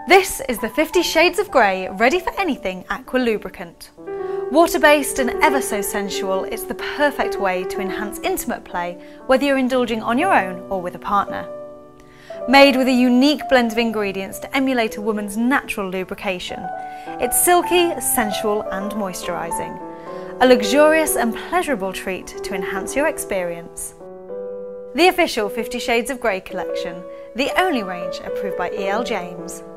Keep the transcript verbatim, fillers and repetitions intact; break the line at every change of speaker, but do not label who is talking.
This is the Fifty Shades of Grey Ready for Anything Aqua Lubricant. Water-based and ever so sensual, it's the perfect way to enhance intimate play, whether you're indulging on your own or with a partner. Made with a unique blend of ingredients to emulate a woman's natural lubrication, it's silky, sensual and moisturising. A luxurious and pleasurable treat to enhance your experience. The official Fifty Shades of Grey collection, the only range approved by E L James.